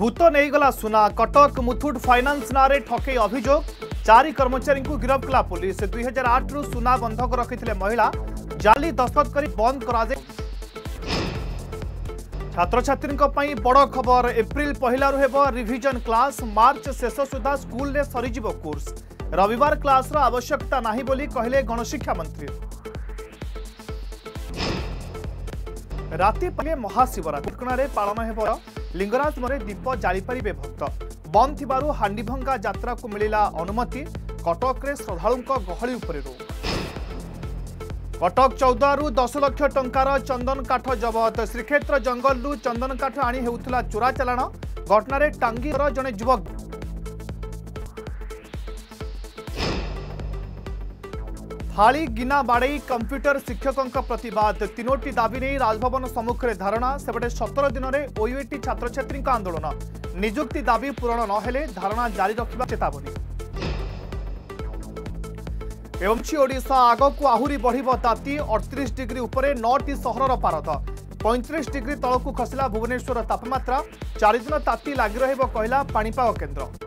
भूत नहींगला सुना कटक मुथुट फाइनान्स नारे ठकई अभियोग 4 कर्मचारी को गिरफ्त कला पुलिस 2008 रु सुना बंधक रखिथिले महिला जाली दस्तखत करी बंद करा छात्र छात्री बड़ खबर एप्रिल पहला हेबो रिविजन क्लास मार्च शेष सुधा स्कूल रे सरीजिबो कोर्स रविवार क्लास रो आवश्यकता नाही बोली कहले गणशिक्षा मंत्री। राति पले महाशिवरात्रि ठिकाना पालन हेब लिंगराज मरे दीप जाली पारिबे भक्त बंद थिबारु हांडीभंगा यात्रा को मिलिला अनुमति कटक रे श्रद्धालुंक गहली उपरे रोक। कटक 14 रु 10 लाख टंकार चंदन काठ जबत श्रीक्षेत्र जंगल रु चंदन काठ आनी हेउथला चोरा चालाण घटना रे टांगीर जने युवक थाली गिना बाड़े कंप्यूटर शिक्षकों प्रतिवाद 3टी दाबी नहीं राजभवन सम्मुख में धारणा सेपटे 17 दिन में ओयूएटी छात्र छात्री आंदोलन निजुक्ति दाबी पूरण न हेले धारणा जारी रखा चेतावनी। एवं ओडिशा आगक आहुरी बढ़ ताती 38 डिग्री उपरे 9टी सहरर पारद 35 डिग्री तलक खसला भुवनेश्वर तापमात्रा 4 दिन ताती लगी रहिब कहला पाणीपाग केन्द्र।